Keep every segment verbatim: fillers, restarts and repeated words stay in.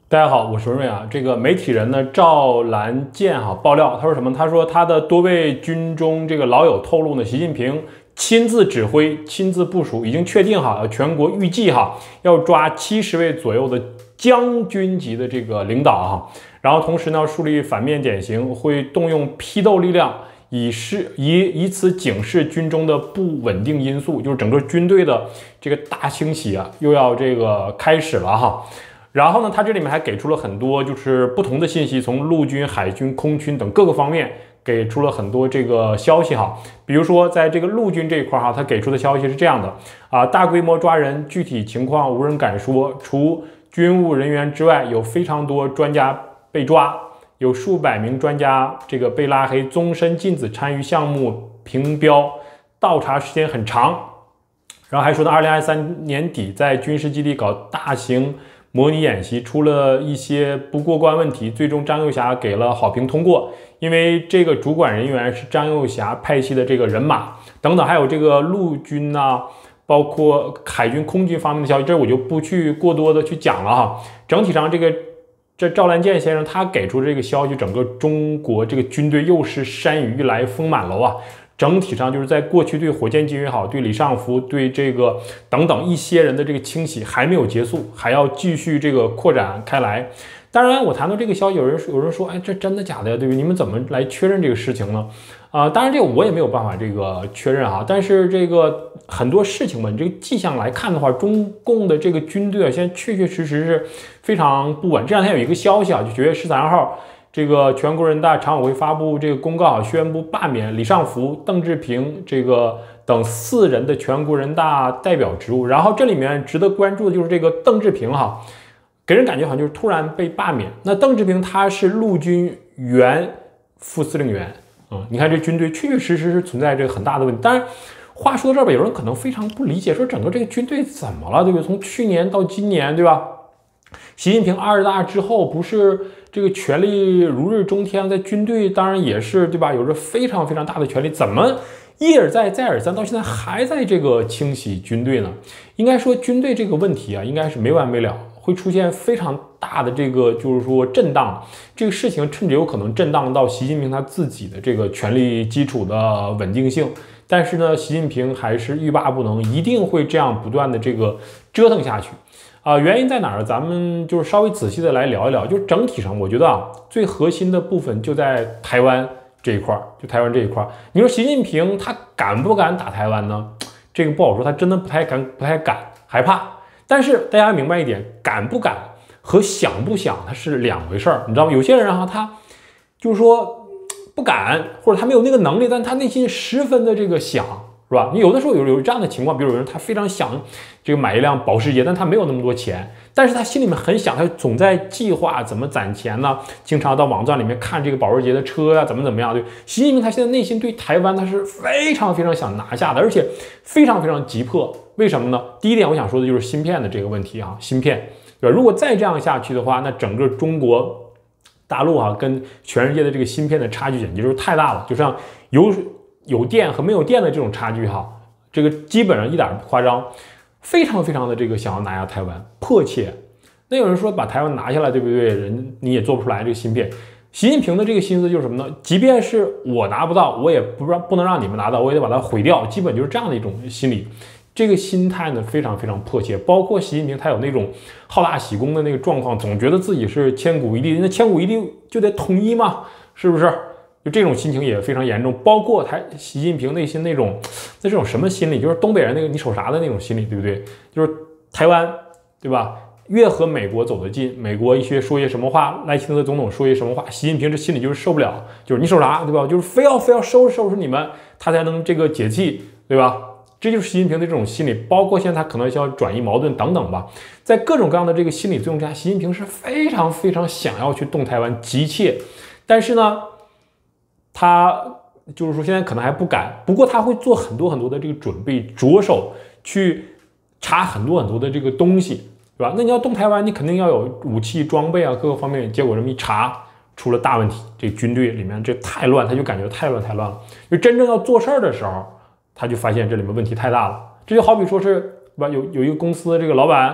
大家好，我是文瑞啊。这个媒体人呢赵兰健哈爆料，他说什么？他说他的多位军中这个老友透露呢，习近平亲自指挥、亲自部署，已经确定哈，全国预计哈要抓七十位左右的将军级的这个领导哈，然后同时呢树立反面典型，会动用批斗力量。以示以以此警示军中的不稳定因素，就是整个军队的这个大清洗啊，又要这个开始了哈。然后呢，他这里面还给出了很多就是不同的信息，从陆军、海军、空军等各个方面给出了很多这个消息哈。比如说，在这个陆军这一块哈，他给出的消息是这样的啊：大规模抓人，具体情况无人敢说。除军务人员之外，有非常多专家被抓。有数百名专家这个被拉黑，终身禁止参与项目评标，倒查时间很长。然后还说到二零二三年底在军事基地搞大型模拟演习，出了一些不过关问题，最终张又侠给了好评通过，因为这个主管人员是张又侠派系的这个人马等等，还有这个陆军啊，包括海军、空军方面的消息，这我就不去过多的去讲了哈。整体上这个。这赵兰健先生他给出这个消息，整个中国这个军队又是山雨欲来风满楼啊！整体上就是在过去对火箭军也好，对李尚福、对这个等等一些人的这个清洗还没有结束，还要继续这个扩展开来。当然，我谈到这个消息，有人有人说，哎，这真的假的呀？对不对？你们怎么来确认这个事情呢？啊、呃，当然这个我也没有办法这个确认哈。但是这个很多事情嘛，你这个迹象来看的话，中共的这个军队啊，现在确确实实是非常不稳。这两天有一个消息啊，就九月十三号，这个全国人大常委会发布这个公告啊，宣布罢免李尚福、邓志平这个等四人的全国人大代表职务。然后这里面值得关注的就是这个邓志平哈。给人感觉好像就是突然被罢免。那邓志平他是陆军原副司令员，嗯，你看这军队确确实实是存在这个很大的问题。当然，话说到这儿吧，有人可能非常不理解，说整个这个军队怎么了，对不对？从去年到今年，对吧？习近平二十大之后，不是这个权力如日中天，在军队当然也是，对吧？有着非常非常大的权力，怎么一而再再而三到现在还在这个清洗军队呢？应该说军队这个问题啊，应该是没完没了。会出现非常大的这个，就是说震荡，这个事情甚至有可能震荡到习近平他自己的这个权力基础的稳定性。但是呢，习近平还是欲罢不能，一定会这样不断的这个折腾下去啊、呃。原因在哪儿？咱们就是稍微仔细的来聊一聊。就整体上，我觉得啊，最核心的部分就在台湾这一块，就台湾这一块。你说习近平他敢不敢打台湾呢？这个不好说，他真的不太敢，不太敢，害怕。但是大家明白一点，敢不敢和想不想它是两回事儿，你知道吗？有些人哈，他就是说不敢，或者他没有那个能力，但他内心十分的这个想，是吧？你有的时候有有这样的情况，比如有人他非常想这个买一辆保时捷，但他没有那么多钱，但是他心里面很想，他总在计划怎么攒钱呢？经常到网站里面看这个保时捷的车呀、啊，怎么怎么样？对，习近平他现在内心对台湾他是非常非常想拿下的，而且非常非常急迫。为什么呢？第一点，我想说的就是芯片的这个问题啊，芯片，对吧？如果再这样下去的话，那整个中国大陆啊，跟全世界的这个芯片的差距简直就是太大了，就像有有电和没有电的这种差距哈，这个基本上一点不夸张，非常非常的这个想要拿下台湾，迫切。那有人说把台湾拿下来，对不对？人你也做不出来这个芯片。习近平的这个心思就是什么呢？即便是我拿不到，我也不让不能让你们拿到，我也得把它毁掉，基本就是这样的一种心理。这个心态呢非常非常迫切，包括习近平他有那种好大喜功的那个状况，总觉得自己是千古一帝，那千古一帝就得统一嘛，是不是？就这种心情也非常严重。包括他习近平内心那种那这种什么心理，就是东北人那个你瞅啥的那种心理，对不对？就是台湾，对吧？越和美国走得近，美国一些说些什么话，赖清德总统说些什么话，习近平这心里就是受不了，就是你瞅啥，对吧？就是非要非要收拾收拾你们，他才能这个解气，对吧？这就是习近平的这种心理，包括现在他可能想要转移矛盾等等吧，在各种各样的这个心理作用之下，习近平是非常非常想要去动台湾，急切，但是呢，他就是说现在可能还不敢，不过他会做很多很多的这个准备，着手去查很多很多的这个东西，对吧？那你要动台湾，你肯定要有武器装备啊，各个方面，结果这么一查，出了大问题，这军队里面这太乱，他就感觉太乱太乱了，就真正要做事儿的时候。他就发现这里面问题太大了，这就好比说是，对吧？有有一个公司，这个老板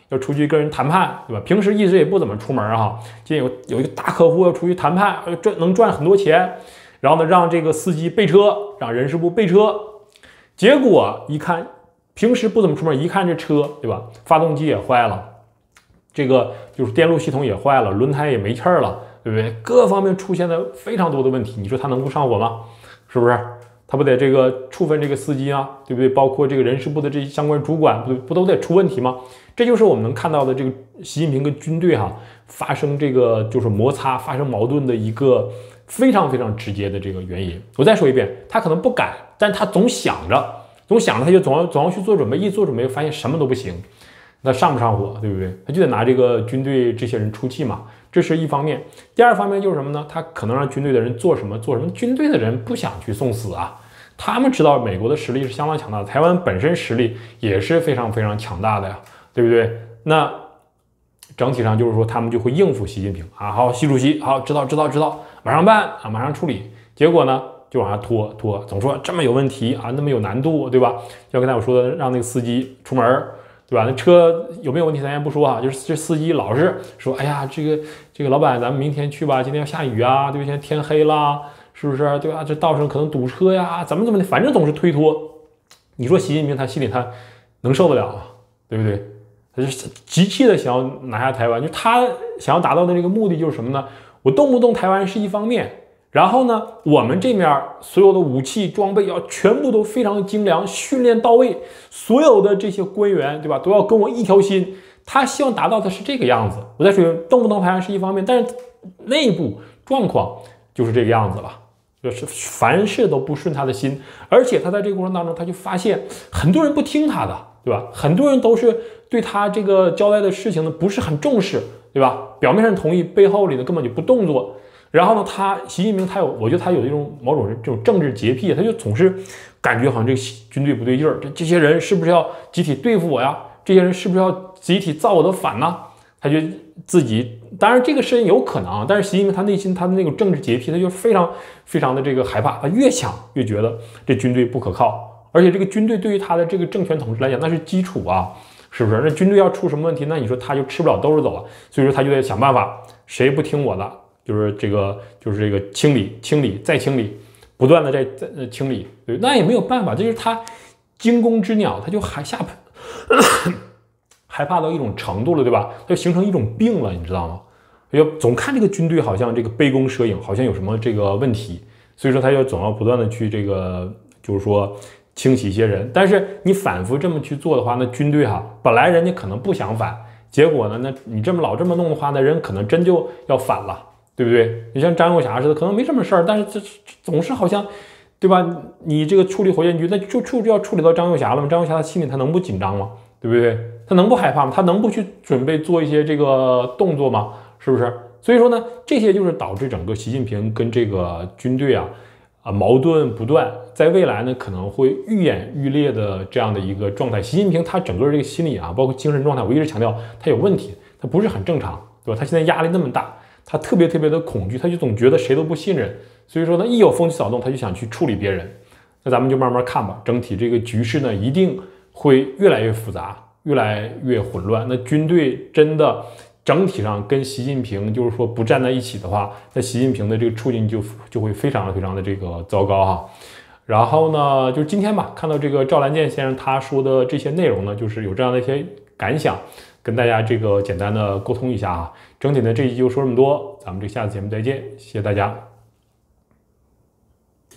要出去跟人谈判，对吧？平时一直也不怎么出门哈，今天有有一个大客户要出去谈判，赚能赚很多钱，然后呢让这个司机备车，让人事部备车，结果一看平时不怎么出门，一看这车，对吧？发动机也坏了，这个就是电路系统也坏了，轮胎也没气儿了，对不对？各方面出现了非常多的问题，你说他能不上火吗？是不是？他不得这个处分这个司机啊，对不对？包括这个人事部的这些相关主管，不不都得出问题吗？这就是我们能看到的这个习近平跟军队哈、啊、发生这个就是摩擦、发生矛盾的一个非常非常直接的这个原因。我再说一遍，他可能不敢，但他总想着，总想着他就总要总要去做准备，一做准备发现什么都不行，那上不上火，对不对？他就得拿这个军队这些人出气嘛。这是一方面，第二方面就是什么呢？他可能让军队的人做什么做什么，军队的人不想去送死啊。他们知道美国的实力是相当强大的，台湾本身实力也是非常非常强大的呀，对不对？那整体上就是说，他们就会应付习近平啊，好，习主席，好，知道知道知道，马上办啊，马上处理。结果呢，就往下拖拖，总说这么有问题啊，那么有难度，对吧？就像刚才我说的，让那个司机出门，对吧？那车有没有问题咱先不说啊，就是这司机老是说，哎呀，这个这个老板，咱们明天去吧，今天要下雨啊，对不对？现在天黑啦，是不是？对吧？这道上可能堵车呀，怎么怎么的，反正总是推脱。你说习近平他心里他能受得了啊？对不对？他是急切的想要拿下台湾，就他想要达到的这个目的就是什么呢？我动不动台湾是一方面。然后呢，我们这面所有的武器装备要全部都非常精良，训练到位，所有的这些官员，对吧，都要跟我一条心。他希望达到的是这个样子。我再说，动不动台湾是一方面，但是内部状况就是这个样子了，就是凡事都不顺他的心。而且他在这个过程当中，他就发现很多人不听他的，对吧？很多人都是对他这个交代的事情呢不是很重视，对吧？表面上同意，背后里呢根本就不动作。然后呢，他习近平他有，我觉得他有一种某种这种政治洁癖，他就总是感觉好像这个军队不对劲儿，这这些人是不是要集体对付我呀？这些人是不是要集体造我的反呢？他就自己，当然这个事情有可能啊，但是习近平他内心他的那种政治洁癖，他就非常非常的这个害怕，他越想越觉得这军队不可靠，而且这个军队对于他的这个政权统治来讲那是基础啊，是不是？那军队要出什么问题，那你说他就吃不了兜着走啊，所以说他就得想办法，谁不听我的？就是这个，就是这个清理、清理再清理，不断的在在清理，对，那也没有办法，这就是他惊弓之鸟，他就害吓害怕到一种程度了，对吧？他就形成一种病了，你知道吗？要总看这个军队好像这个杯弓蛇影，好像有什么这个问题，所以说他就总要不断的去这个，就是说清洗一些人。但是你反复这么去做的话，那军队哈，本来人家可能不想反，结果呢，那你这么老这么弄的话，那人可能真就要反了。对不对？你像张幼霞似的，可能没什么事儿，但是这总是好像，对吧？你这个处理火箭局，那就处要处理到张幼霞了吗？张幼霞她心里她能不紧张吗？对不对？她能不害怕吗？她能不去准备做一些这个动作吗？是不是？所以说呢，这些就是导致整个习近平跟这个军队啊啊矛盾不断，在未来呢可能会愈演愈烈的这样的一个状态。习近平他整个这个心理啊，包括精神状态，我一直强调他有问题，他不是很正常，对吧？他现在压力那么大。他特别特别的恐惧，他就总觉得谁都不信任，所以说呢，一有风起扫动，他就想去处理别人。那咱们就慢慢看吧，整体这个局势呢，一定会越来越复杂，越来越混乱。那军队真的整体上跟习近平就是说不站在一起的话，那习近平的这个处境就就会非常非常的这个糟糕哈。然后呢，就是今天吧，看到这个赵兰健先生他说的这些内容呢，就是有这样的一些感想。跟大家这个简单的沟通一下啊，整体呢这一集就说这么多，咱们这下次节目再见，谢谢大家。